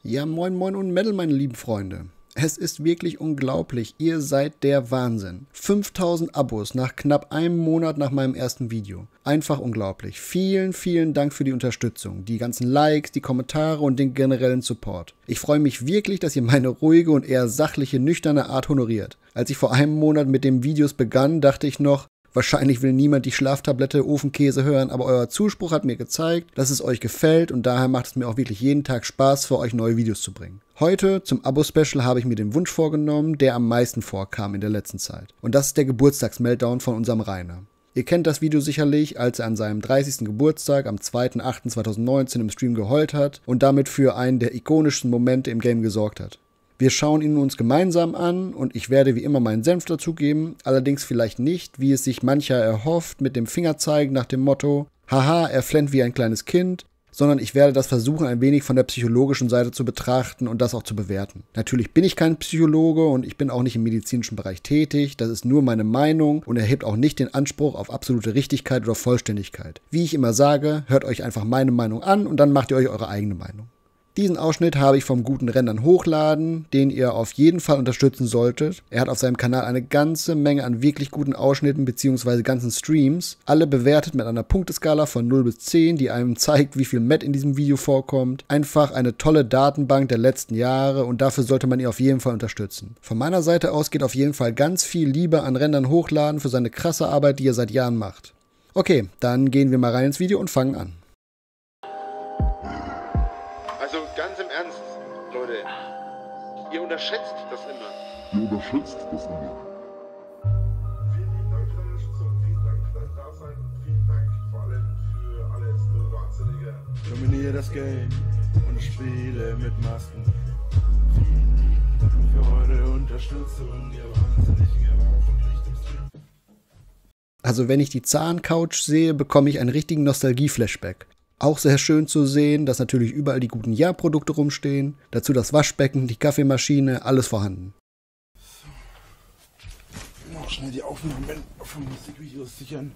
Ja, moin moin und Metal, meine lieben Freunde. Es ist wirklich unglaublich, ihr seid der Wahnsinn. 5000 Abos nach knapp einem Monat nach meinem ersten Video. Einfach unglaublich. Vielen, vielen Dank für die Unterstützung, die ganzen Likes, die Kommentare und den generellen Support. Ich freue mich wirklich, dass ihr meine ruhige und eher sachliche, nüchterne Art honoriert. Als ich vor einem Monat mit den Videos begann, dachte ich noch, wahrscheinlich will niemand die Schlaftablette Ofenkäse hören, aber euer Zuspruch hat mir gezeigt, dass es euch gefällt und daher macht es mir auch wirklich jeden Tag Spaß, für euch neue Videos zu bringen. Heute zum Abo-Special habe ich mir den Wunsch vorgenommen, der am meisten vorkam in der letzten Zeit. Und das ist der Geburtstags-Meltdown von unserem Rainer. Ihr kennt das Video sicherlich, als er an seinem 30. Geburtstag am 2.8.2019 im Stream geheult hat und damit für einen der ikonischsten Momente im Game gesorgt hat. Wir schauen ihn uns gemeinsam an und ich werde wie immer meinen Senf dazugeben, allerdings vielleicht nicht, wie es sich mancher erhofft, mit dem Fingerzeigen nach dem Motto, haha, er flennt wie ein kleines Kind, sondern ich werde das versuchen, ein wenig von der psychologischen Seite zu betrachten und das auch zu bewerten. Natürlich bin ich kein Psychologe und ich bin auch nicht im medizinischen Bereich tätig, das ist nur meine Meinung und erhebt auch nicht den Anspruch auf absolute Richtigkeit oder Vollständigkeit. Wie ich immer sage, hört euch einfach meine Meinung an und dann macht ihr euch eure eigene Meinung. Diesen Ausschnitt habe ich vom guten Rendern Hochladen, den ihr auf jeden Fall unterstützen solltet. Er hat auf seinem Kanal eine ganze Menge an wirklich guten Ausschnitten bzw. ganzen Streams, alle bewertet mit einer Punkteskala von 0 bis 10, die einem zeigt, wie viel Met in diesem Video vorkommt. Einfach eine tolle Datenbank der letzten Jahre und dafür sollte man ihn auf jeden Fall unterstützen. Von meiner Seite aus geht auf jeden Fall ganz viel Liebe an Rendern Hochladen für seine krasse Arbeit, die er seit Jahren macht. Okay, dann gehen wir mal rein ins Video und fangen an. Also ganz im Ernst, Leute, ihr unterschätzt das immer. Vielen lieben Dank für deine Unterstützung, vielen Dank für dein Dasein und vielen Dank vor allem für alles, du Wahnsinniger. Dominiere das Game und spiele mit Masken. Vielen Dank für eure Unterstützung, ihr Wahnsinnigen, ihr Rauch und Licht im Stream. Also wenn ich die Zahncouch sehe, bekomme ich einen richtigen Nostalgie-Flashback. Auch sehr schön zu sehen, dass natürlich überall die guten Ja-Produkte rumstehen. Dazu das Waschbecken, die Kaffeemaschine, alles vorhanden. So. Noch schnell die Aufnahmen von Musikvideos sichern.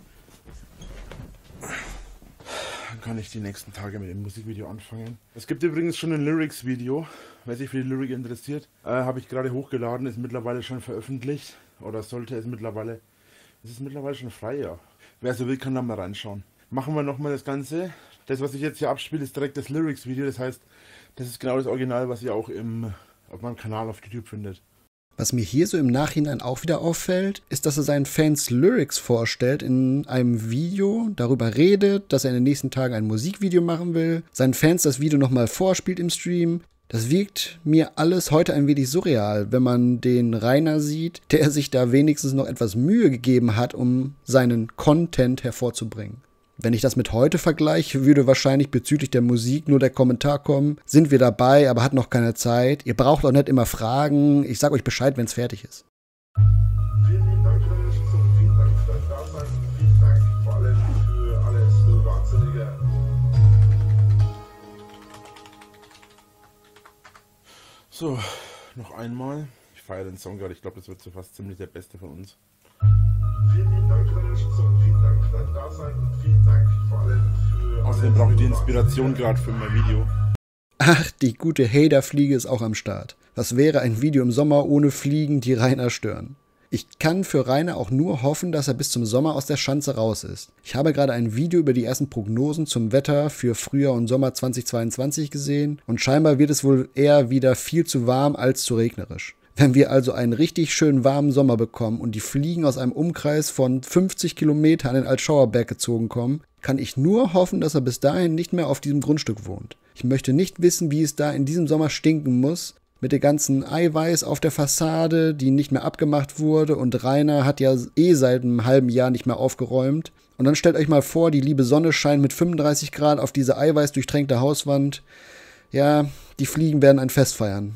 Dann kann ich die nächsten Tage mit dem Musikvideo anfangen. Es gibt übrigens schon ein Lyrics-Video. Wer sich für die Lyrik interessiert, habe ich gerade hochgeladen, ist mittlerweile schon veröffentlicht. Oder sollte es mittlerweile. Es ist mittlerweile schon frei, ja. Wer so will, kann da mal reinschauen. Machen wir nochmal das Ganze. Das, was ich jetzt hier abspiele, ist direkt das Lyrics-Video. Das heißt, das ist genau das Original, was ihr auch auf meinem Kanal auf YouTube findet. Was mir hier so im Nachhinein auch wieder auffällt, ist, dass er seinen Fans Lyrics vorstellt in einem Video, darüber redet, dass er in den nächsten Tagen ein Musikvideo machen will, seinen Fans das Video nochmal vorspielt im Stream. Das wirkt mir alles heute ein wenig surreal, wenn man den Rainer sieht, der sich da wenigstens noch etwas Mühe gegeben hat, um seinen Content hervorzubringen. Wenn ich das mit heute vergleiche, würde wahrscheinlich bezüglich der Musik nur der Kommentar kommen, sind wir dabei, aber hat noch keine Zeit. Ihr braucht auch nicht immer Fragen, ich sag euch Bescheid, wenn es fertig ist. Vielen lieben Dank für deine Unterstützung, vielen Dank für dein Dasein und vielen Dank vor allem für alles, du Wahnsinniger. So, noch einmal. Ich feiere den Song gerade, ich glaube, das wird so fast ziemlich der beste von uns. Vielen lieben Dank für deine Unterstützung, vielen Dank für dein Dasein und vielen Dank vor allem für Außerdem brauche ich die Inspiration gerade für mein Video. Ach, die gute Hader-Fliege ist auch am Start. Was wäre ein Video im Sommer ohne Fliegen, die Rainer stören? Ich kann für Rainer auch nur hoffen, dass er bis zum Sommer aus der Schanze raus ist. Ich habe gerade ein Video über die ersten Prognosen zum Wetter für Frühjahr und Sommer 2022 gesehen und scheinbar wird es wohl eher wieder viel zu warm als zu regnerisch. Wenn wir also einen richtig schönen warmen Sommer bekommen und die Fliegen aus einem Umkreis von 50 Kilometern in Altschauerberg gezogen kommen, kann ich nur hoffen, dass er bis dahin nicht mehr auf diesem Grundstück wohnt. Ich möchte nicht wissen, wie es da in diesem Sommer stinken muss, mit der ganzen Eiweiß auf der Fassade, die nicht mehr abgemacht wurde und Rainer hat ja seit einem halben Jahr nicht mehr aufgeräumt. Und dann stellt euch mal vor, die liebe Sonne scheint mit 35 Grad auf diese eiweißdurchtränkte Hauswand. Ja, die Fliegen werden ein Fest feiern.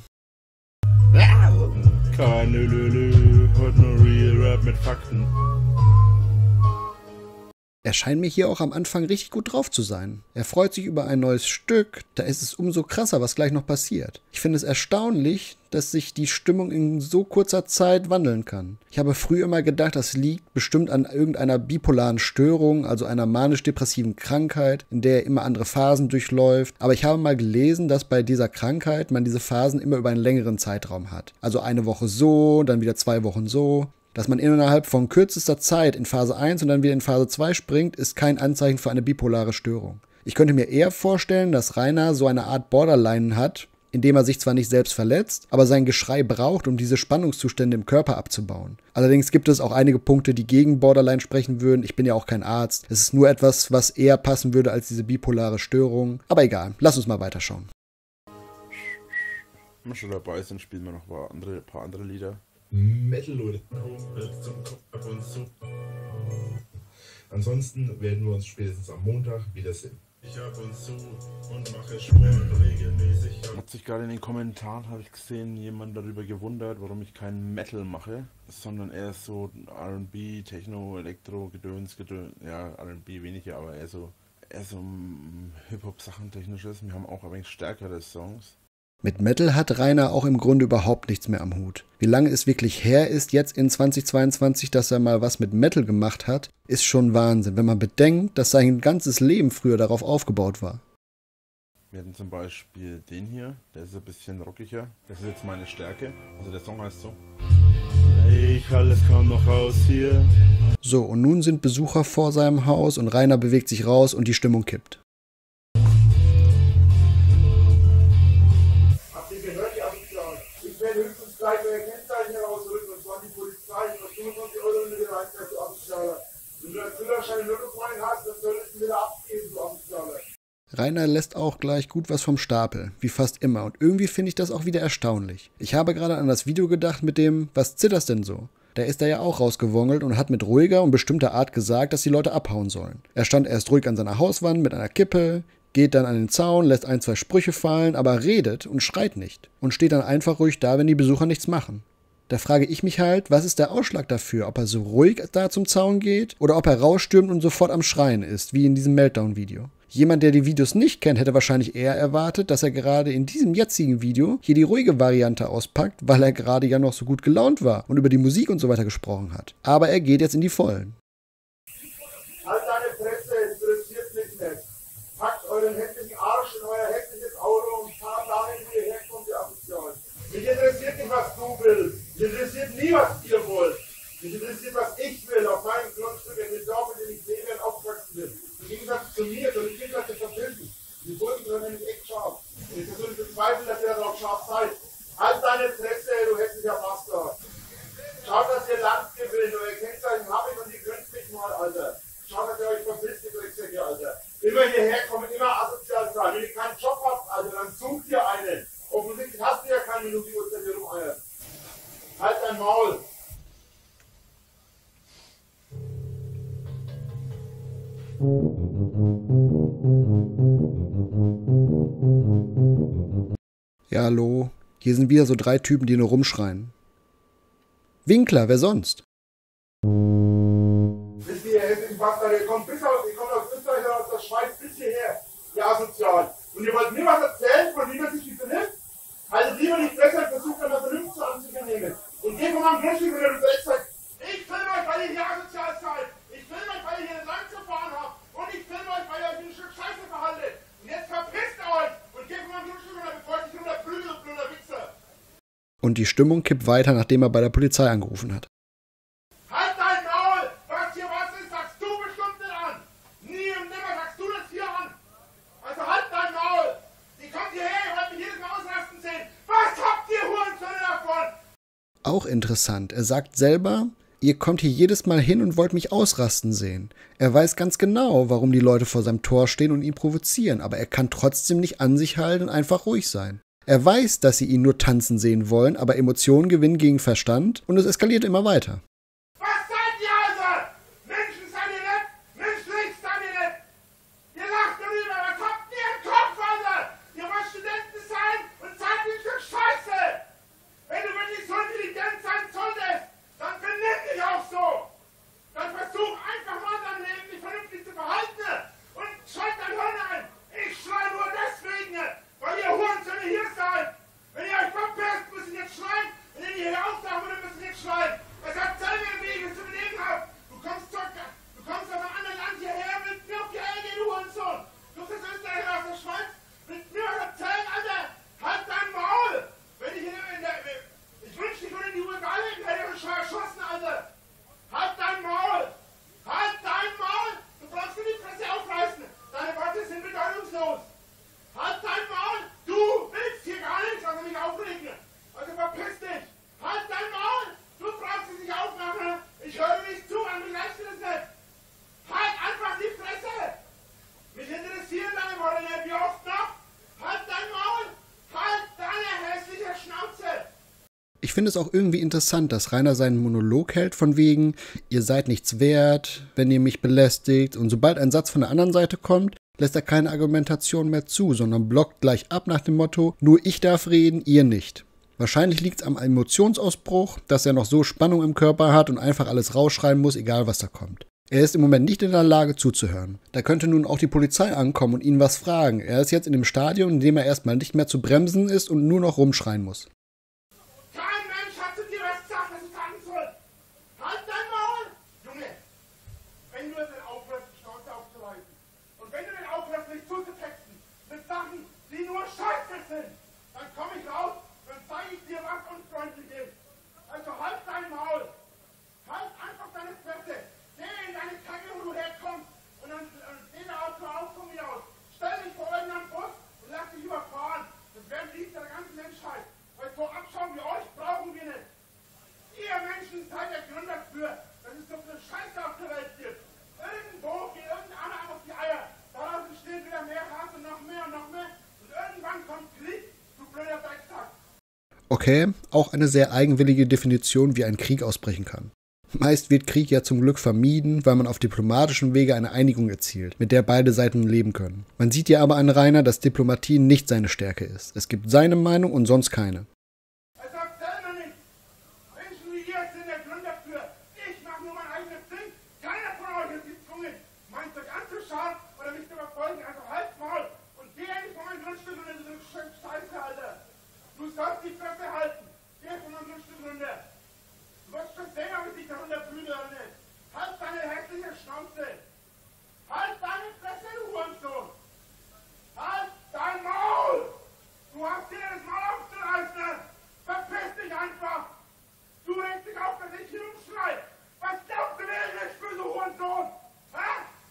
Keine Lülü, heute nur Real Rap mit Fakten. Er scheint mir hier auch am Anfang richtig gut drauf zu sein. Er freut sich über ein neues Stück, da ist es umso krasser, was gleich noch passiert. Ich finde es erstaunlich, dass sich die Stimmung in so kurzer Zeit wandeln kann. Ich habe früher immer gedacht, das liegt bestimmt an irgendeiner bipolaren Störung, also einer manisch-depressiven Krankheit, in der er immer andere Phasen durchläuft. Aber ich habe mal gelesen, dass bei dieser Krankheit man diese Phasen immer über einen längeren Zeitraum hat. Also eine Woche so, dann wieder 2 Wochen so. Dass man innerhalb von kürzester Zeit in Phase 1 und dann wieder in Phase 2 springt, ist kein Anzeichen für eine bipolare Störung. Ich könnte mir eher vorstellen, dass Rainer so eine Art Borderline hat, indem er sich zwar nicht selbst verletzt, aber sein Geschrei braucht, um diese Spannungszustände im Körper abzubauen. Allerdings gibt es auch einige Punkte, die gegen Borderline sprechen würden. Ich bin ja auch kein Arzt. Es ist nur etwas, was eher passen würde als diese bipolare Störung. Aber egal, lass uns mal weiterschauen. Wenn wir schon dabei sind, spielen wir noch ein paar andere Lieder. Metal, Leute. Zum Kopf ab und zu. Ansonsten werden wir uns spätestens am Montag wiedersehen. Ich ab und zu und mache Sport regelmäßig. Hat sich gerade in den Kommentaren, habe ich gesehen, jemand darüber gewundert, warum ich keinen Metal mache, sondern eher so R&B, Techno, Elektro, Gedöns, ja, R&B weniger, aber eher so Hip-Hop-Sachen technisches. Wir haben auch ein wenig stärkere Songs. Mit Metal hat Rainer auch im Grunde überhaupt nichts mehr am Hut. Wie lange es wirklich her ist, jetzt in 2022, dass er mal was mit Metal gemacht hat, ist schon Wahnsinn, wenn man bedenkt, dass sein ganzes Leben früher darauf aufgebaut war. Wir hatten zum Beispiel den hier, der ist ein bisschen rockiger. Das ist jetzt meine Stärke. Also der Song heißt so. Ich halte es kaum noch aus hier. So, und nun sind Besucher vor seinem Haus und Rainer bewegt sich raus und die Stimmung kippt. Höchstens gleich euer Kennzeichen herausrücken, und zwar die Polizei, und 25 € in die Reichsweise, du Asozialer. Wenn du einen Führerschein in Lottopoint hast, dann solltest du wieder abgeben, du Asozialer. Rainer lässt auch gleich gut was vom Stapel, wie fast immer, und irgendwie finde ich das auch wieder erstaunlich. Ich habe gerade an das Video gedacht mit dem, was zitterst denn so? Da ist er ja auch rausgewongelt und hat mit ruhiger und bestimmter Art gesagt, dass die Leute abhauen sollen. Er stand erst ruhig an seiner Hauswand mit einer Kippe, geht dann an den Zaun, lässt 1, 2 Sprüche fallen, aber redet und schreit nicht. Und steht dann einfach ruhig da, wenn die Besucher nichts machen. Da frage ich mich halt, was ist der Ausschlag dafür? Ob er so ruhig da zum Zaun geht oder ob er rausstürmt und sofort am Schreien ist, wie in diesem Meltdown-Video. Jemand, der die Videos nicht kennt, hätte wahrscheinlich eher erwartet, dass er gerade in diesem jetzigen Video hier die ruhige Variante auspackt, weil er gerade ja noch so gut gelaunt war und über die Musik und so weiter gesprochen hat. Aber er geht jetzt in die Vollen. Halt deine Fresse, interessiert mich nicht. Packt euren hässlichen Arsch in euer hässliches Auto und fahrt dahin, wo ihr herkommt, ihr Asozial. Mich interessiert nicht, was du willst. Mich interessiert nie, was ihr wollt. Mich interessiert, was ich will, auf meinem Grundstück in dem Dorf, in dem ich lebe und aufgewachsen bin. Im Gegensatz zu mir, soll ich Kinder zu verbinden. Die Bullen sind nämlich echt scharf. Und ich persönlich bezweifle, dass ihr darauf scharf seid. Halt deine Fresse, du hässlicher Bastard. Schaut, dass ihr Land gewinnt. Euer Kennzeichen habe ich und die könnt mich mal, Alter. Schaut, dass ihr euch verpisst, ihr Drecksäcke, Alter. Immer hierher kommen, immer asozial sein. Wenn ihr keinen Job habt, Alter, dann sucht ihr einen. Offensichtlich hast du ja keine Minute, die Uhrzeit hier rumeiern. Halt dein Maul. Ja, hallo. Hier sind wieder so 3 Typen, die nur rumschreien. Winkler, wer sonst? Wisst ihr hässlichen Bastard, ihr kommt aus Österreich oder aus der Schweiz bis hierher, ihr asozial. Und ihr wollt mir was erzählen, von wie man sich die vernimmt? Also lieber nicht besser versucht, einmal vernünftig anzunehmen. Und geht von meinem Grundstück, wenn ihr das echt sagt, ich filme euch, weil ihr hier asozial seid. Ich filme euch, weil ihr hier lang zu fahren habt. Und ich filme euch, weil ihr euch ein Stück Scheiße verhaltet. Und jetzt verpisst euch und geht von meinem Grundstück runter, bevor ich dich runterprügel, du blöder Wichser. Und die Stimmung kippt weiter, nachdem er bei der Polizei angerufen hat. Halt dein Maul! Was hier was ist, sagst du bestimmt nicht an! Nie und nimmer sagst du das hier an! Also halt dein Maul! Die kommt hierher, ihr wollt mich jedes Mal ausrasten sehen! Was habt ihr Hurensöhne davon? Auch interessant, er sagt selber, ihr kommt hier jedes Mal hin und wollt mich ausrasten sehen. Er weiß ganz genau, warum die Leute vor seinem Tor stehen und ihn provozieren, aber er kann trotzdem nicht an sich halten und einfach ruhig sein. Er weiß, dass sie ihn nur tanzen sehen wollen, aber Emotionen gewinnen gegen Verstand und es eskaliert immer weiter. Was seid ihr, Alter? Menschen seid ihr nicht? Menschlich seid ihr nicht? Ihr lacht darüber, was habt ihr im Kopf, Alter? Ihr wollt Studenten sein und seid ein Stück Scheiße! Wenn du wirklich so intelligent sein solltest, dann benimm dich auch so! Dann versuch einfach mal dein Leben nicht vernünftig Ich finde es auch irgendwie interessant, dass Rainer seinen Monolog hält von wegen, ihr seid nichts wert, wenn ihr mich belästigt, und sobald ein Satz von der anderen Seite kommt, lässt er keine Argumentation mehr zu, sondern blockt gleich ab nach dem Motto, nur ich darf reden, ihr nicht. Wahrscheinlich liegt es am Emotionsausbruch, dass er noch so Spannung im Körper hat und einfach alles rausschreien muss, egal was da kommt. Er ist im Moment nicht in der Lage zuzuhören. Da könnte nun auch die Polizei ankommen und ihn was fragen. Er ist jetzt in dem Stadium, in dem er erstmal nicht mehr zu bremsen ist und nur noch rumschreien muss. Kein Mensch hat zu dir was gesagt, was ich sagen soll. Halt dein Maul! Junge, wenn du den aufhörst, die Schnauze aufzureißen und wenn du den aufhörst, mich zuzutexten mit Sachen, die nur Scheiße sind, dann komme ich raus und zeige ich dir, was unfreundlich ist. Also halt dein Maul! Halt einfach deine Fresse! Geh in deine Kacke, wo du herkommst und dann geh da auch von mir aus. Stell dich vor irgendeinen Bus und lass dich überfahren. Das wäre ein Lied der ganzen Menschheit. Weil so abschauen wie euch brauchen wir nicht. Ihr Menschen seid der Grund dafür, dass es so viel Scheiße auf der Welt gibt. Irgendwo geht irgendeiner auf die Eier. Daraus entsteht wieder mehr Hass und noch mehr und noch mehr. Und irgendwann kommt Krieg, du blöder Drecksack. Okay, auch eine sehr eigenwillige Definition, wie ein Krieg ausbrechen kann. Meist wird Krieg ja zum Glück vermieden, weil man auf diplomatischem Wege eine Einigung erzielt, mit der beide Seiten leben können. Man sieht ja aber an Rainer, dass Diplomatie nicht seine Stärke ist. Es gibt seine Meinung und sonst keine. Also erzähl mir nicht. Menschen wie ihr sind der Grund dafür. Ich mache nur mein eigenes Ding. Keiner von euch ist gezwungen, meint euch anzuschauen oder mich zu verfolgen. Also halt's Maul und geh endlich von meinem Grundstück runter, du Scheiße, Alter. Du sollst die Fresse halten. Geh von meinem Grundstück runter. Du wirst schon sehen, ob ich dich darunter fühle oder nicht. Halt deine hässliche Schnauze. Halt deine Fresse, du Hurensohn. Halt dein Maul. Du hast dir das Maul aufzureißen. Verpiss dich einfach. Du regst dich auf, dass ich hier umschrei. Was glaubst du, wer ich nicht für, du Hurensohn? Hä?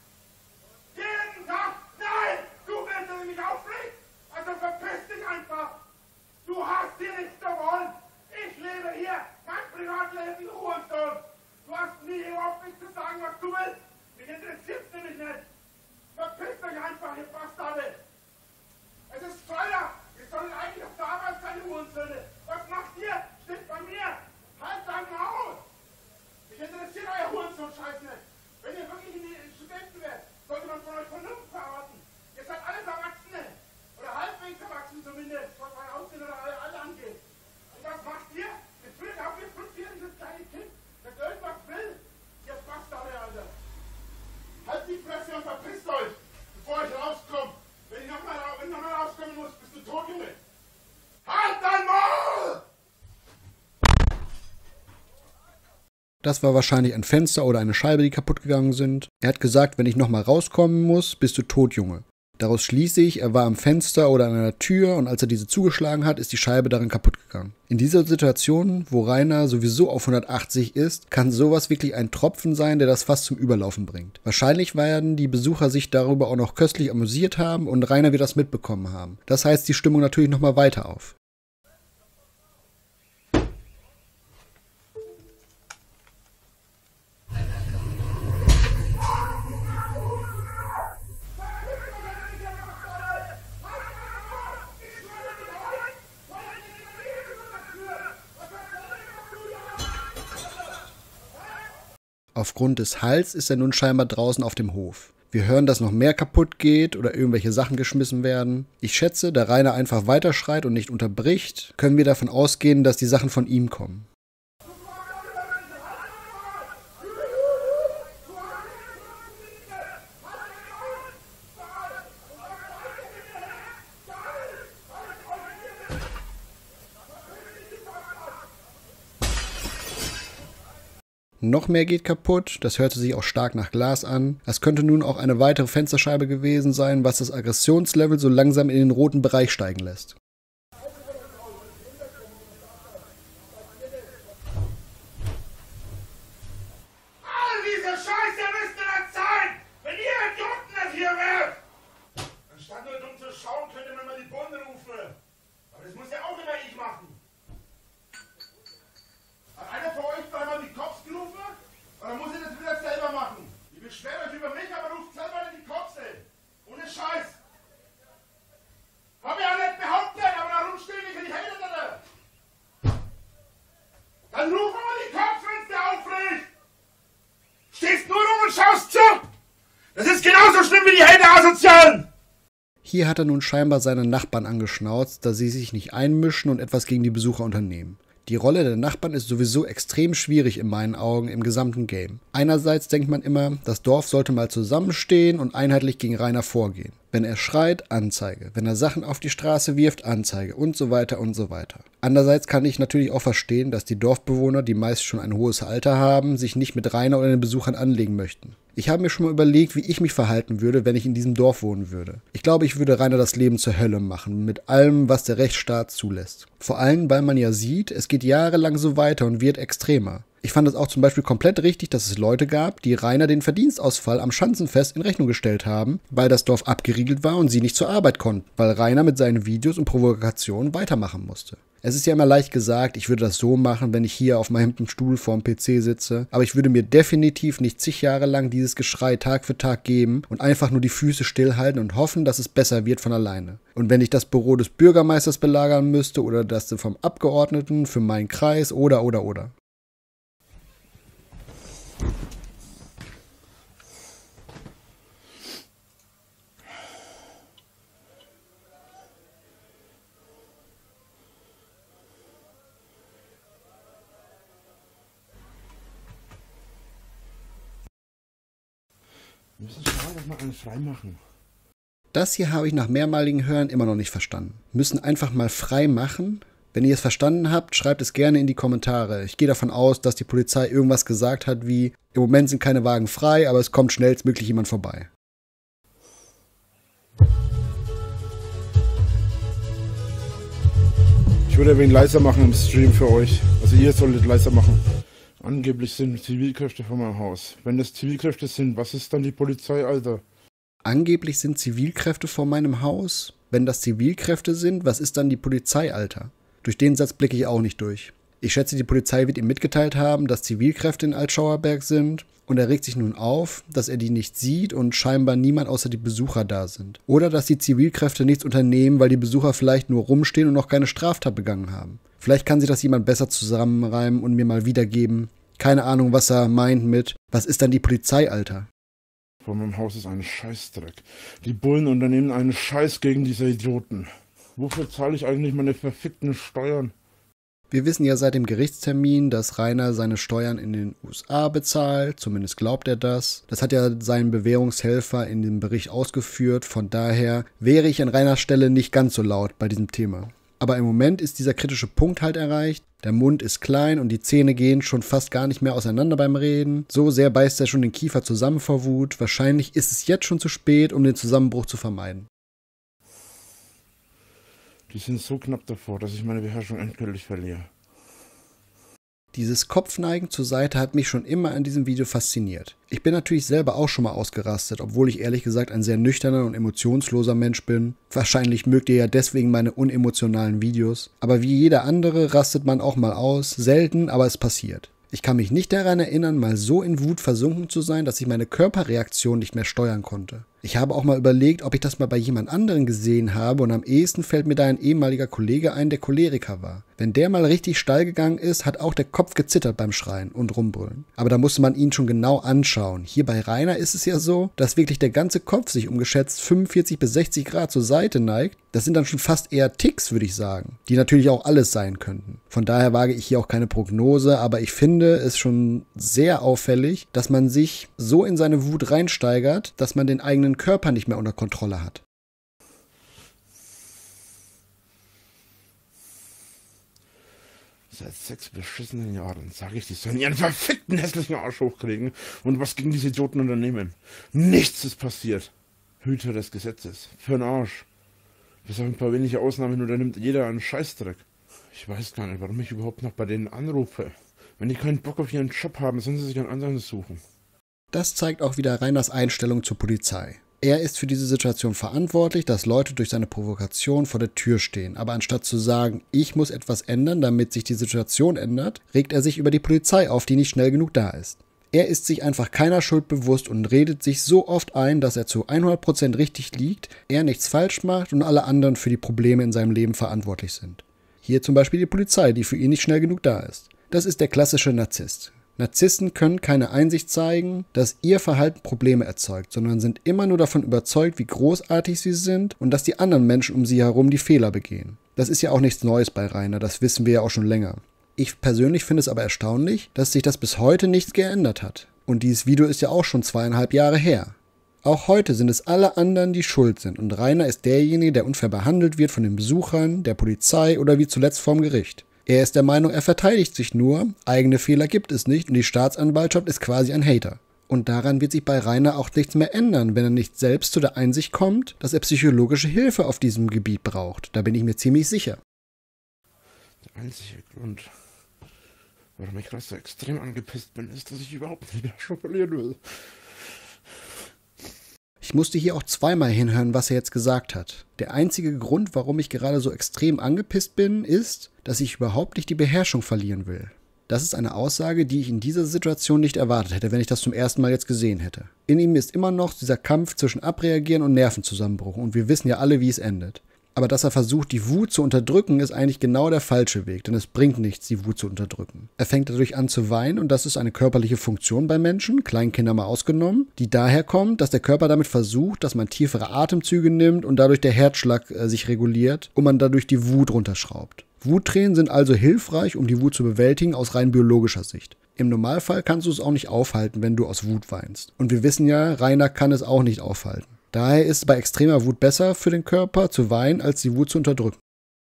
Jeden Tag? Nein! Du willst, dass ich mich aufreg? Also verpiss dich einfach. Du hast hier nichts zu wollen. Ich lebe hier. Mein Privatleben, du Hurensohn. Du hast nie überhaupt nichts zu sagen, was du willst. Mich interessiert's nämlich nicht. Verpisst euch einfach, ihr Bastarde. Es ist Freitag. Ihr solltet eigentlich auf der Arbeit sein, ihr Hurensöhne. Was macht ihr? Steht bei mir. Halt dein Maul. Mich interessiert euer Hurensohn-Scheiß nicht. Wenn ihr wirklich in die Studenten wärt, sollte man von euch Vernunft erwarten. Ihr seid alles Erwachsene. Oder halbwegs erwachsen zumindest, was euer Aussehen oder euer Alter angeht. Und was macht ihr? Ihr fühlt auf ihr 5-jähriges kleine Kind, das irgendwas will. Ihr Bastarde, Alter. Halt die Fresse und verpisst euch, bevor ich rauskomme. Wenn ich nochmal rauskommen muss, bist du tot, Junge. Halt dein Maul! Das war wahrscheinlich ein Fenster oder eine Scheibe, die kaputt gegangen sind. Er hat gesagt, wenn ich nochmal rauskommen muss, bist du tot, Junge. Daraus schließe ich, er war am Fenster oder an einer Tür und als er diese zugeschlagen hat, ist die Scheibe darin kaputt gegangen. In dieser Situation, wo Rainer sowieso auf 180 ist, kann sowas wirklich ein Tropfen sein, der das Fass zum Überlaufen bringt. Wahrscheinlich werden die Besucher sich darüber auch noch köstlich amüsiert haben und Rainer wird das mitbekommen haben. Das heizt die Stimmung natürlich nochmal weiter auf. Aufgrund des Halls ist er nun scheinbar draußen auf dem Hof. Wir hören, dass noch mehr kaputt geht oder irgendwelche Sachen geschmissen werden. Ich schätze, da Rainer einfach weiterschreit und nicht unterbricht, können wir davon ausgehen, dass die Sachen von ihm kommen. Noch mehr geht kaputt, das hörte sich auch stark nach Glas an. Es könnte nun auch eine weitere Fensterscheibe gewesen sein, was das Aggressionslevel so langsam in den roten Bereich steigen lässt. All diese Scheiße müsste das sein, wenn ihr Idioten nicht hier wärt. Anstatt nur dumm zu schauen, könnte man mal die Bunde rufen. Aber das muss ja auch immer ich machen. Hat einer von euch einmal die Cops gerufen? Oder muss ich das wieder selber machen? Ihr beschwert euch über mich, aber ruft selber in die Cops, ey. Ohne Scheiß. Hab ich auch nicht behauptet! Hier hat er nun scheinbar seine Nachbarn angeschnauzt, dass sie sich nicht einmischen und etwas gegen die Besucher unternehmen. Die Rolle der Nachbarn ist sowieso extrem schwierig in meinen Augen im gesamten Game. Einerseits denkt man immer, das Dorf sollte mal zusammenstehen und einheitlich gegen Rainer vorgehen. Wenn er schreit, Anzeige. Wenn er Sachen auf die Straße wirft, Anzeige und so weiter und so weiter. Andererseits kann ich natürlich auch verstehen, dass die Dorfbewohner, die meist schon ein hohes Alter haben, sich nicht mit Rainer oder den Besuchern anlegen möchten. Ich habe mir schon mal überlegt, wie ich mich verhalten würde, wenn ich in diesem Dorf wohnen würde. Ich glaube, ich würde Rainer das Leben zur Hölle machen, mit allem, was der Rechtsstaat zulässt. Vor allem, weil man ja sieht, es geht jahrelang so weiter und wird extremer. Ich fand es auch zum Beispiel komplett richtig, dass es Leute gab, die Rainer den Verdienstausfall am Schanzenfest in Rechnung gestellt haben, weil das Dorf abgeriegelt war und sie nicht zur Arbeit konnten, weil Rainer mit seinen Videos und Provokationen weitermachen musste. Es ist ja immer leicht gesagt, ich würde das so machen, wenn ich hier auf meinem Stuhl vorm PC sitze, aber ich würde mir definitiv nicht zig Jahre lang dieses Geschrei Tag für Tag geben und einfach nur die Füße stillhalten und hoffen, dass es besser wird von alleine. Und wenn ich das Büro des Bürgermeisters belagern müsste oder das vom Abgeordneten für meinen Kreis oder. Wir müssen schon doch mal einen frei machen. Das hier habe ich nach mehrmaligen Hören immer noch nicht verstanden. Müssen einfach mal frei machen? Wenn ihr es verstanden habt, schreibt es gerne in die Kommentare. Ich gehe davon aus, dass die Polizei irgendwas gesagt hat wie, im Moment sind keine Wagen frei, aber es kommt schnellstmöglich jemand vorbei. Ich würde ein wenig leiser machen im Stream für euch. Also ihr solltet leiser machen. Angeblich sind Zivilkräfte vor meinem Haus. Wenn das Zivilkräfte sind, was ist dann die Polizei, Alter? Angeblich sind Zivilkräfte vor meinem Haus. Wenn das Zivilkräfte sind, was ist dann die Polizei, Alter? Durch den Satz blicke ich auch nicht durch. Ich schätze, die Polizei wird ihm mitgeteilt haben, dass Zivilkräfte in Altschauerberg sind. Und er regt sich nun auf, dass er die nicht sieht und scheinbar niemand außer die Besucher da sind. Oder dass die Zivilkräfte nichts unternehmen, weil die Besucher vielleicht nur rumstehen und noch keine Straftat begangen haben. Vielleicht kann sich das jemand besser zusammenreimen und mir mal wiedergeben. Keine Ahnung, was er meint mit, was ist dann die Polizei, Alter? Vor meinem Haus ist ein Scheißdreck. Die Bullen unternehmen einen Scheiß gegen diese Idioten. Wofür zahle ich eigentlich meine verfickten Steuern? Wir wissen ja seit dem Gerichtstermin, dass Rainer seine Steuern in den USA bezahlt, zumindest glaubt er das. Das hat ja sein Bewährungshelfer in dem Bericht ausgeführt, von daher wäre ich an Rainers Stelle nicht ganz so laut bei diesem Thema. Aber im Moment ist dieser kritische Punkt halt erreicht. Der Mund ist klein und die Zähne gehen schon fast gar nicht mehr auseinander beim Reden. So sehr beißt er schon den Kiefer zusammen vor Wut. Wahrscheinlich ist es jetzt schon zu spät, um den Zusammenbruch zu vermeiden. Die sind so knapp davor, dass ich meine Beherrschung endgültig verliere. Dieses Kopfneigen zur Seite hat mich schon immer an diesem Video fasziniert. Ich bin natürlich selber auch schon mal ausgerastet, obwohl ich ehrlich gesagt ein sehr nüchterner und emotionsloser Mensch bin. Wahrscheinlich mögt ihr ja deswegen meine unemotionalen Videos. Aber wie jeder andere rastet man auch mal aus. Selten, aber es passiert. Ich kann mich nicht daran erinnern, mal so in Wut versunken zu sein, dass ich meine Körperreaktion nicht mehr steuern konnte. Ich habe auch mal überlegt, ob ich das mal bei jemand anderen gesehen habe und am ehesten fällt mir da ein ehemaliger Kollege ein, der Choleriker war. Wenn der mal richtig steil gegangen ist, hat auch der Kopf gezittert beim Schreien und Rumbrüllen. Aber da musste man ihn schon genau anschauen. Hier bei Rainer ist es ja so, dass wirklich der ganze Kopf sich um geschätzt 45 bis 60 Grad zur Seite neigt. Das sind dann schon fast eher Ticks, würde ich sagen, die natürlich auch alles sein könnten. Von daher wage ich hier auch keine Prognose, aber ich finde es schon sehr auffällig, dass man sich so in seine Wut reinsteigert, dass man den eigenen Körper nicht mehr unter Kontrolle hat. Seit 6 beschissenen Jahren sage ich, die sollen ihren verfickten hässlichen Arsch hochkriegen und was gegen diese Idioten unternehmen. Nichts ist passiert. Hüter des Gesetzes. Für'n Arsch. Bis auf ein paar wenige Ausnahmen unternimmt jeder einen Scheißdreck. Ich weiß gar nicht, warum ich überhaupt noch bei denen anrufe. Wenn die keinen Bock auf ihren Job haben, sollen sie sich einen anderen suchen. Das zeigt auch wieder Rainers Einstellung zur Polizei. Er ist für diese Situation verantwortlich, dass Leute durch seine Provokation vor der Tür stehen. Aber anstatt zu sagen, ich muss etwas ändern, damit sich die Situation ändert, regt er sich über die Polizei auf, die nicht schnell genug da ist. Er ist sich einfach keiner Schuld bewusst und redet sich so oft ein, dass er zu 100% richtig liegt, er nichts falsch macht und alle anderen für die Probleme in seinem Leben verantwortlich sind. Hier zum Beispiel die Polizei, die für ihn nicht schnell genug da ist. Das ist der klassische Narzisst. Narzissten können keine Einsicht zeigen, dass ihr Verhalten Probleme erzeugt, sondern sind immer nur davon überzeugt, wie großartig sie sind und dass die anderen Menschen um sie herum die Fehler begehen. Das ist ja auch nichts Neues bei Rainer, das wissen wir ja auch schon länger. Ich persönlich finde es aber erstaunlich, dass sich das bis heute nichts geändert hat. Und dieses Video ist ja auch schon 2,5 Jahre her. Auch heute sind es alle anderen, die schuld sind und Rainer ist derjenige, der unfair behandelt wird von den Besuchern, der Polizei oder wie zuletzt vorm Gericht. Er ist der Meinung, er verteidigt sich nur, eigene Fehler gibt es nicht und die Staatsanwaltschaft ist quasi ein Hater. Und daran wird sich bei Rainer auch nichts mehr ändern, wenn er nicht selbst zu der Einsicht kommt, dass er psychologische Hilfe auf diesem Gebiet braucht. Da bin ich mir ziemlich sicher. Der einzige Grund, warum ich gerade so extrem angepisst bin, ist, dass ich überhaupt nicht mehr schokolieren will. Ich musste hier auch zweimal hinhören, was er jetzt gesagt hat. Der einzige Grund, warum ich gerade so extrem angepisst bin, ist, dass ich überhaupt nicht die Beherrschung verlieren will. Das ist eine Aussage, die ich in dieser Situation nicht erwartet hätte, wenn ich das zum ersten Mal jetzt gesehen hätte. In ihm ist immer noch dieser Kampf zwischen Abreagieren und Nervenzusammenbruch und wir wissen ja alle, wie es endet. Aber dass er versucht, die Wut zu unterdrücken, ist eigentlich genau der falsche Weg, denn es bringt nichts, die Wut zu unterdrücken. Er fängt dadurch an zu weinen und das ist eine körperliche Funktion bei Menschen, Kleinkinder mal ausgenommen, die daher kommt, dass der Körper damit versucht, dass man tiefere Atemzüge nimmt und dadurch der Herzschlag sich reguliert und man dadurch die Wut runterschraubt. Wuttränen sind also hilfreich, um die Wut zu bewältigen aus rein biologischer Sicht. Im Normalfall kannst du es auch nicht aufhalten, wenn du aus Wut weinst. Und wir wissen ja, Rainer kann es auch nicht aufhalten. Daher ist es bei extremer Wut besser für den Körper zu weinen, als die Wut zu unterdrücken.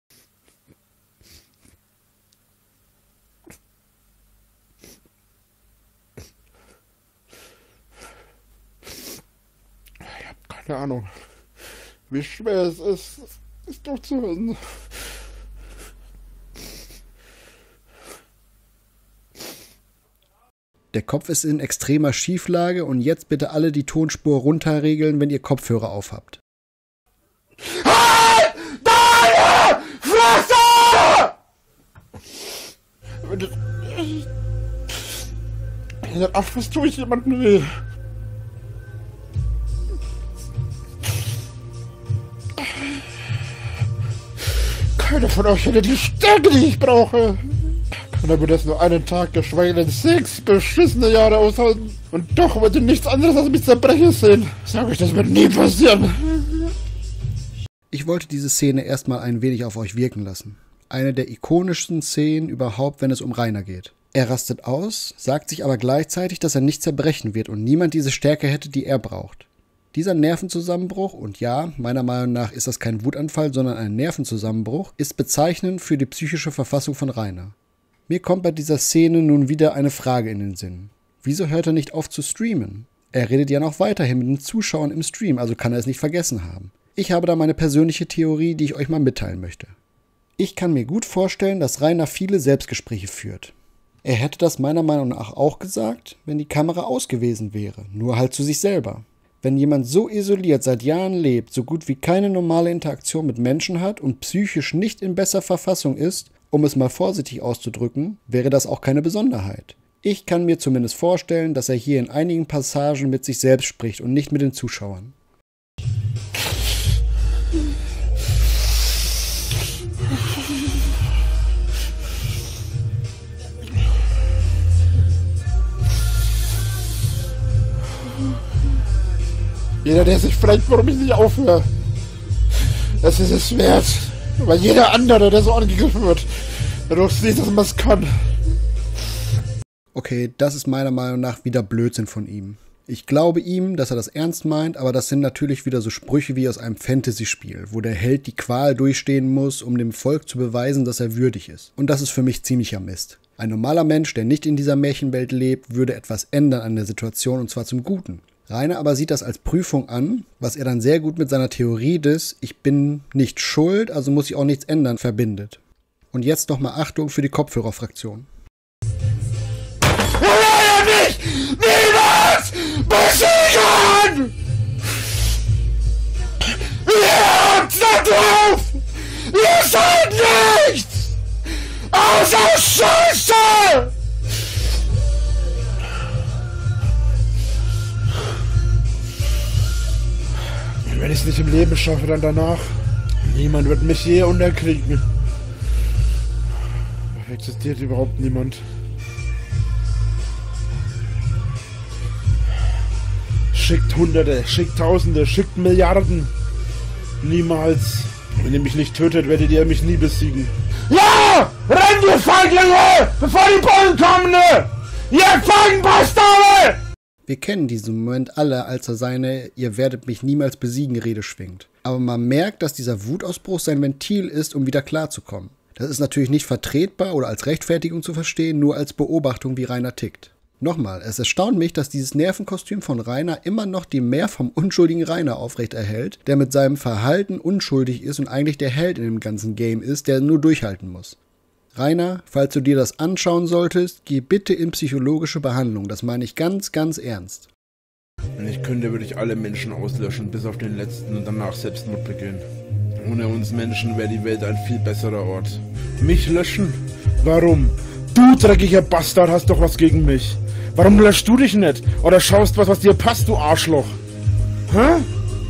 Ich habe keine Ahnung, wie schwer es ist, es durchzuhören. Der Kopf ist in extremer Schieflage und jetzt bitte alle die Tonspur runterregeln, wenn ihr Kopfhörer aufhabt. Halt! Deine Fresse! Ach, was tue ich jemandem weh? Keiner von euch hätte die Stärke, die ich brauche. Keiner würde das nur einen Tag, geschweige denn 6 beschissene Jahre aushalten. Und doch wollte nichts anderes als mich zerbrechen sehen. Sag euch, das wird nie passieren. Ich wollte diese Szene erstmal ein wenig auf euch wirken lassen. Eine der ikonischsten Szenen überhaupt, wenn es um Rainer geht. Er rastet aus, sagt sich aber gleichzeitig, dass er nicht zerbrechen wird und niemand diese Stärke hätte, die er braucht. Dieser Nervenzusammenbruch, und ja, meiner Meinung nach ist das kein Wutanfall, sondern ein Nervenzusammenbruch, ist bezeichnend für die psychische Verfassung von Rainer. Mir kommt bei dieser Szene nun wieder eine Frage in den Sinn. Wieso hört er nicht auf zu streamen? Er redet ja noch weiterhin mit den Zuschauern im Stream, also kann er es nicht vergessen haben. Ich habe da meine persönliche Theorie, die ich euch mal mitteilen möchte. Ich kann mir gut vorstellen, dass Rainer viele Selbstgespräche führt. Er hätte das meiner Meinung nach auch gesagt, wenn die Kamera aus gewesen wäre, nur halt zu sich selber. Wenn jemand so isoliert seit Jahren lebt, so gut wie keine normale Interaktion mit Menschen hat und psychisch nicht in besser Verfassung ist, um es mal vorsichtig auszudrücken, wäre das auch keine Besonderheit. Ich kann mir zumindest vorstellen, dass er hier in einigen Passagen mit sich selbst spricht und nicht mit den Zuschauern. Jeder, der sich fragt, warum ich nicht aufhöre, das ist es wert. Weil jeder andere, der so angegriffen wird, dadurch sieht, dass man es kann. Okay, das ist meiner Meinung nach wieder Blödsinn von ihm. Ich glaube ihm, dass er das ernst meint, aber das sind natürlich wieder so Sprüche wie aus einem Fantasy-Spiel, wo der Held die Qual durchstehen muss, um dem Volk zu beweisen, dass er würdig ist. Und das ist für mich ziemlicher Mist. Ein normaler Mensch, der nicht in dieser Märchenwelt lebt, würde etwas ändern an der Situation und zwar zum Guten. Rainer aber sieht das als Prüfung an, was er dann sehr gut mit seiner Theorie des „Ich bin nicht schuld, also muss ich auch nichts ändern" verbindet. Und jetzt nochmal Achtung für die Kopfhörerfraktion. Nicht! Niemals besiegen! Ihr habt da drauf! Ihr seid nichts! Außer Scheiße! Wenn ich es nicht im Leben schaffe, dann danach. Niemand wird mich je unterkriegen. Da existiert überhaupt niemand. schickt Hunderte, schickt Tausende, schickt Milliarden. Niemals. Wenn ihr mich nicht tötet, werdet ihr mich nie besiegen. Ja! Rennt ihr Feiglinge! Bevor die Bullen kommen! Ihr Feigenbastarde! Wir kennen diesen Moment alle, als er seine "Ihr werdet mich niemals besiegen" Rede schwingt. Aber man merkt, dass dieser Wutausbruch sein Ventil ist, um wieder klarzukommen. Das ist natürlich nicht vertretbar oder als Rechtfertigung zu verstehen, nur als Beobachtung, wie Rainer tickt. Nochmal, es erstaunt mich, dass dieses Nervenkostüm von Rainer immer noch die Mehr vom unschuldigen Rainer aufrechterhält, der mit seinem Verhalten unschuldig ist und eigentlich der Held in dem ganzen Game ist, der nur durchhalten muss. Rainer, falls du dir das anschauen solltest, geh bitte in psychologische Behandlung, das meine ich ganz, ganz ernst. Wenn ich könnte, würde ich alle Menschen auslöschen, bis auf den letzten und danach Selbstmord begehen. Ohne uns Menschen wäre die Welt ein viel besserer Ort. Mich löschen? Warum? Du dreckiger Bastard hast doch was gegen mich. Warum löschst du dich nicht? Oder schaust was dir passt, du Arschloch? Hä?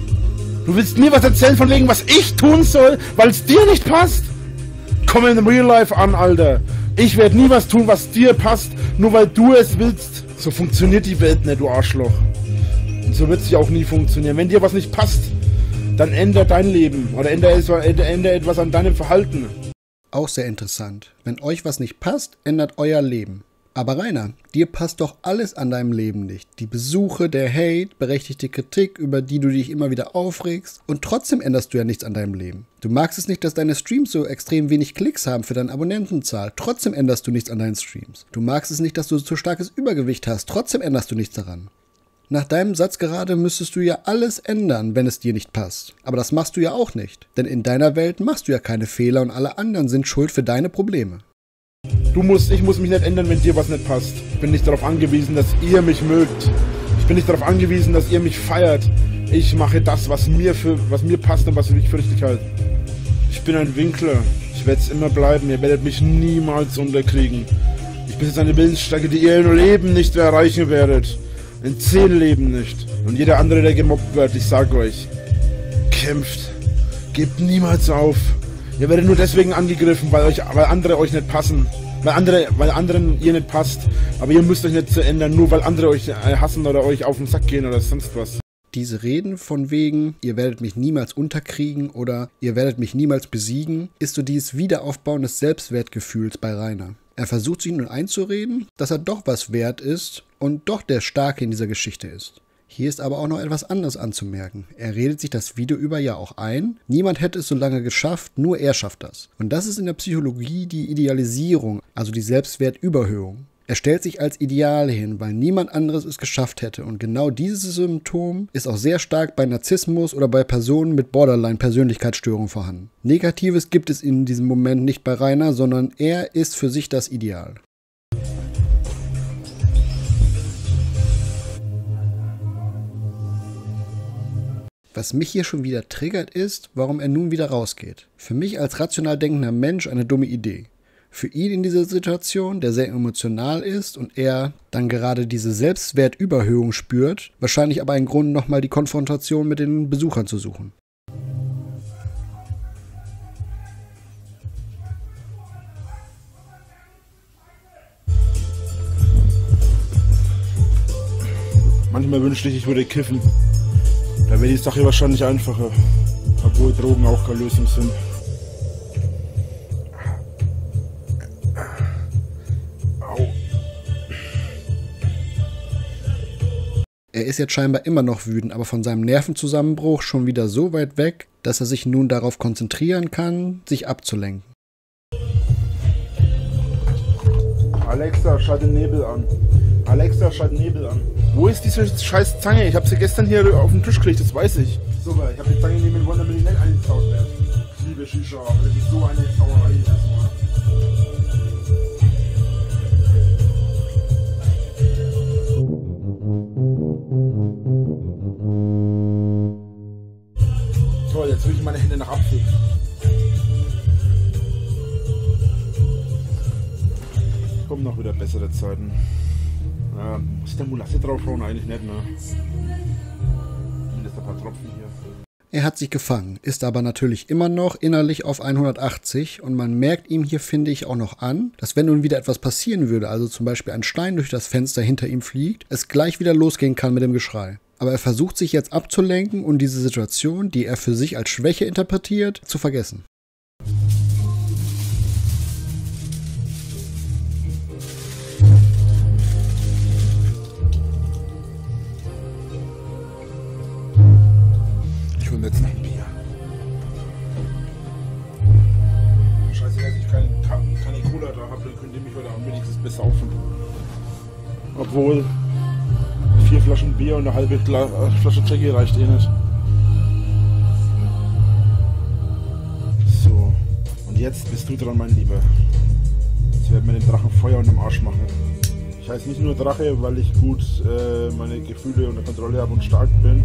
Du willst mir was erzählen von wegen, was ich tun soll, weil es dir nicht passt? Komm in Real Life an, Alter. Ich werde nie was tun, was dir passt, nur weil du es willst. So funktioniert die Welt nicht, du Arschloch. Und so wird sie auch nie funktionieren. Wenn dir was nicht passt, dann ändere dein Leben oder ändere etwas an deinem Verhalten. Auch sehr interessant. Wenn euch was nicht passt, ändert euer Leben. Aber Rainer, dir passt doch alles an deinem Leben nicht. Die Besuche, der Hate, berechtigte Kritik, über die du dich immer wieder aufregst. Und trotzdem änderst du ja nichts an deinem Leben. Du magst es nicht, dass deine Streams so extrem wenig Klicks haben für deine Abonnentenzahl. Trotzdem änderst du nichts an deinen Streams. Du magst es nicht, dass du zu starkes Übergewicht hast. Trotzdem änderst du nichts daran. Nach deinem Satz gerade müsstest du ja alles ändern, wenn es dir nicht passt. Aber das machst du ja auch nicht. Denn in deiner Welt machst du ja keine Fehler und alle anderen sind schuld für deine Probleme. Ich muss mich nicht ändern, wenn dir was nicht passt. Ich bin nicht darauf angewiesen, dass ihr mich mögt. Ich bin nicht darauf angewiesen, dass ihr mich feiert. Ich mache das, was mir passt und was ich für richtig halte. Ich bin ein Winkler. Ich werde es immer bleiben. Ihr werdet mich niemals unterkriegen. Ich besitze eine Willensstärke, die ihr im Leben nicht mehr erreichen werdet. In 10 Leben nicht. Und jeder andere, der gemobbt wird, ich sag euch, kämpft. Gebt niemals auf. Ihr werdet nur deswegen angegriffen, weil andere euch nicht passen. Weil anderen ihr nicht passt. Aber ihr müsst euch nicht zu ändern, nur weil andere euch hassen oder euch auf den Sack gehen oder sonst was. Diese Reden von wegen, ihr werdet mich niemals unterkriegen oder ihr werdet mich niemals besiegen, ist so dieses Wiederaufbauen des Selbstwertgefühls bei Rainer. Er versucht sich nun einzureden, dass er doch was wert ist und doch der Starke in dieser Geschichte ist. Hier ist aber auch noch etwas anderes anzumerken. Er redet sich das Video über ja auch ein. Niemand hätte es so lange geschafft, nur er schafft das. Und das ist in der Psychologie die Idealisierung, also die Selbstwertüberhöhung. Er stellt sich als Ideal hin, weil niemand anderes es geschafft hätte. Und genau dieses Symptom ist auch sehr stark bei Narzissmus oder bei Personen mit Borderline-Persönlichkeitsstörung vorhanden. Negatives gibt es in diesem Moment nicht bei Rainer, sondern er ist für sich das Ideal. Was mich hier schon wieder triggert ist, warum er nun wieder rausgeht. Für mich als rational denkender Mensch eine dumme Idee. Für ihn in dieser Situation, der sehr emotional ist und er dann gerade diese Selbstwertüberhöhung spürt, wahrscheinlich aber ein Grund, nochmal die Konfrontation mit den Besuchern zu suchen. Manchmal wünschte ich würde kiffen. Da wäre die Sache wahrscheinlich einfacher. Obwohl Drogen auch keine Lösung sind. Er ist jetzt scheinbar immer noch wütend, aber von seinem Nervenzusammenbruch schon wieder so weit weg, dass er sich nun darauf konzentrieren kann, sich abzulenken. Alexa, schalte Nebel an. Alexa, schalte Nebel an. Wo ist diese scheiß Zange? Ich habe sie gestern hier auf den Tisch gelegt, das weiß ich. Super, ich habe die Zange nehmen wollen, damit ich nicht eingesaut werde. Ich liebe Shisha, aber das ist so eine Sauerei jedes Mal. Toll, jetzt will ich meine Hände nach Apfel. Kommen noch wieder bessere Zeiten. Muss der Molasse draufhauen? Eigentlich nicht, ne? Mindestens ein paar Tropfen hier. Er hat sich gefangen, ist aber natürlich immer noch innerlich auf 180 und man merkt ihm hier, finde ich, auch noch an, dass wenn nun wieder etwas passieren würde, also zum Beispiel ein Stein durch das Fenster hinter ihm fliegt, es gleich wieder losgehen kann mit dem Geschrei. Aber er versucht sich jetzt abzulenken und diese Situation, die er für sich als Schwäche interpretiert, zu vergessen. Ich hole mir jetzt noch ein Bier. Scheiße, dass ich keine Cola da habe, dann könnt ihr mich heute Abend wenigstens besaufen. Obwohl 4 Flaschen Bier und eine halbe Flasche Jackie reicht eh nicht. So, und jetzt bist du dran, mein Lieber. Jetzt werden wir den Drachen Feuer unterm Arsch machen. Ich heiße nicht nur Drache, weil ich gut meine Gefühle unter Kontrolle habe und stark bin.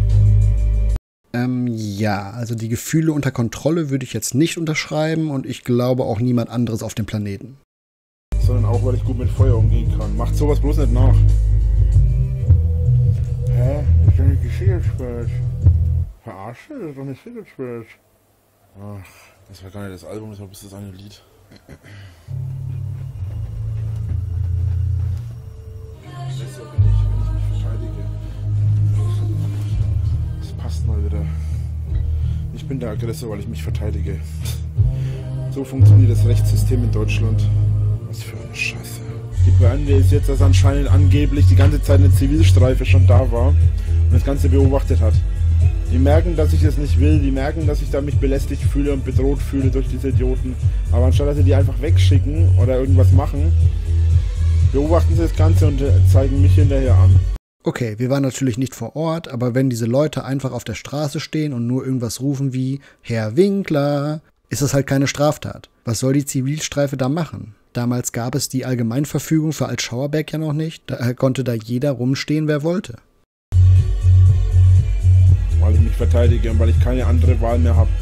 Ja, also die Gefühle unter Kontrolle würde ich jetzt nicht unterschreiben und ich glaube auch niemand anderes auf dem Planeten. Sondern auch, weil ich gut mit Feuer umgehen kann. Macht sowas bloß nicht nach. Hä? Das ist doch nicht Segelspät. Verarsche? Das ist doch nicht Segelspät. Ach, das war gar nicht das Album, das war bloß das eine Lied. Aggressor bin ich, wenn ich mich verteidige. Das passt mal wieder. Ich bin der Aggressor, weil ich mich verteidige. So funktioniert das Rechtssystem in Deutschland. Was für eine Scheiße. Die Pointe ist jetzt, dass anscheinend angeblich die ganze Zeit eine Zivilstreife schon da war und das Ganze beobachtet hat. Die merken, dass ich das nicht will, die merken, dass ich da mich belästigt fühle und bedroht fühle durch diese Idioten. Aber anstatt dass sie die einfach wegschicken oder irgendwas machen, beobachten sie das Ganze und zeigen mich hinterher an. Okay, wir waren natürlich nicht vor Ort, aber wenn diese Leute einfach auf der Straße stehen und nur irgendwas rufen wie Herr Winkler, ist das halt keine Straftat. Was soll die Zivilstreife da machen? Damals gab es die Allgemeinverfügung für Alt-Schauerberg ja noch nicht. Daher konnte da jeder rumstehen, wer wollte. Weil ich mich verteidige und weil ich keine andere Wahl mehr habe.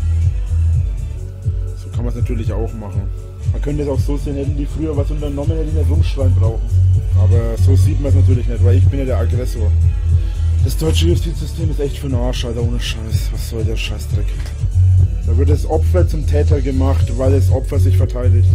So kann man es natürlich auch machen. Man könnte es auch so sehen, hätten die früher was unternommen, hätte ich nicht rumschreien brauchen. Aber so sieht man es natürlich nicht, weil ich bin ja der Aggressor. Das deutsche Justizsystem ist echt für den Arsch, Alter, ohne Scheiß. Was soll der Scheißdreck? Da wird das Opfer zum Täter gemacht, weil das Opfer sich verteidigt.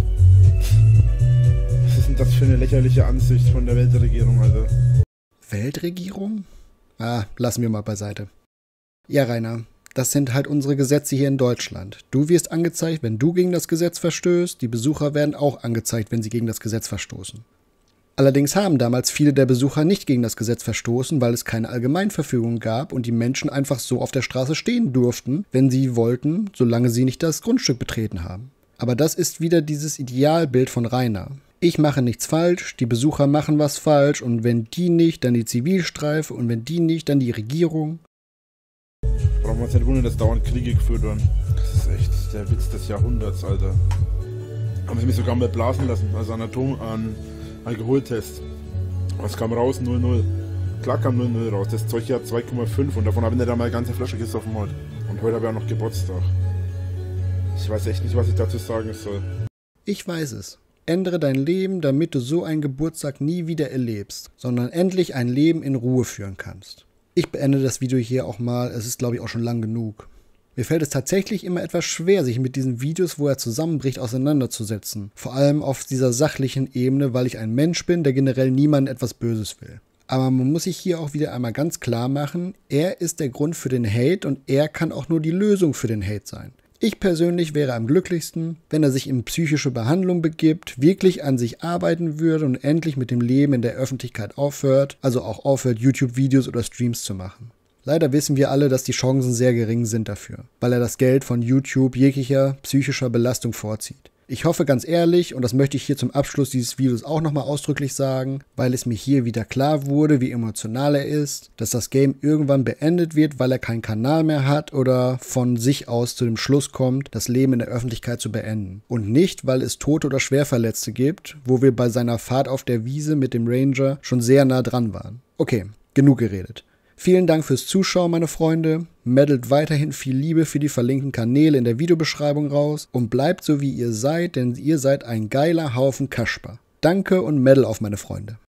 Was ist denn das für eine lächerliche Ansicht von der Weltregierung, Alter? Weltregierung? Lassen wir mal beiseite. Ja, Rainer, das sind halt unsere Gesetze hier in Deutschland. Du wirst angezeigt, wenn du gegen das Gesetz verstößt. Die Besucher werden auch angezeigt, wenn sie gegen das Gesetz verstoßen. Allerdings haben damals viele der Besucher nicht gegen das Gesetz verstoßen, weil es keine Allgemeinverfügung gab und die Menschen einfach so auf der Straße stehen durften, wenn sie wollten, solange sie nicht das Grundstück betreten haben. Aber das ist wieder dieses Idealbild von Rainer. Ich mache nichts falsch, die Besucher machen was falsch und wenn die nicht, dann die Zivilstreife und wenn die nicht, dann die Regierung. Brauchen wir uns nicht wundern, dass dauernd Kriege geführt werden. Das ist echt der Witz des Jahrhunderts, Alter. Haben sie mich sogar mal blasen lassen, also an Alkoholtest. Was kam raus? 0,0. Klar kam 0,0 raus. Das Zeug hier hat 2,5 und davon habe ich nicht einmal eine ganze Flasche gesoffen heute. Und heute habe ich auch noch Geburtstag. Ich weiß echt nicht, was ich dazu sagen soll. Ich weiß es. Ändere dein Leben, damit du so einen Geburtstag nie wieder erlebst, sondern endlich ein Leben in Ruhe führen kannst. Ich beende das Video hier auch mal, es ist glaube ich auch schon lang genug. Mir fällt es tatsächlich immer etwas schwer, sich mit diesen Videos, wo er zusammenbricht, auseinanderzusetzen. Vor allem auf dieser sachlichen Ebene, weil ich ein Mensch bin, der generell niemandem etwas Böses will. Aber man muss sich hier auch wieder einmal ganz klar machen, er ist der Grund für den Hate und er kann auch nur die Lösung für den Hate sein. Ich persönlich wäre am glücklichsten, wenn er sich in psychische Behandlung begibt, wirklich an sich arbeiten würde und endlich mit dem Leben in der Öffentlichkeit aufhört, also auch aufhört, YouTube-Videos oder Streams zu machen. Leider wissen wir alle, dass die Chancen sehr gering sind dafür, weil er das Geld von YouTube jeglicher psychischer Belastung vorzieht. Ich hoffe ganz ehrlich, und das möchte ich hier zum Abschluss dieses Videos auch nochmal ausdrücklich sagen, weil es mir hier wieder klar wurde, wie emotional er ist, dass das Game irgendwann beendet wird, weil er keinen Kanal mehr hat oder von sich aus zu dem Schluss kommt, das Leben in der Öffentlichkeit zu beenden. Und nicht, weil es Tote oder Schwerverletzte gibt, wo wir bei seiner Fahrt auf der Wiese mit dem Ranger schon sehr nah dran waren. Okay, genug geredet. Vielen Dank fürs Zuschauen, meine Freunde. Meddelt weiterhin viel Liebe für die verlinkten Kanäle in der Videobeschreibung raus und bleibt so wie ihr seid, denn ihr seid ein geiler Haufen Kasper. Danke und Meddel auf, meine Freunde.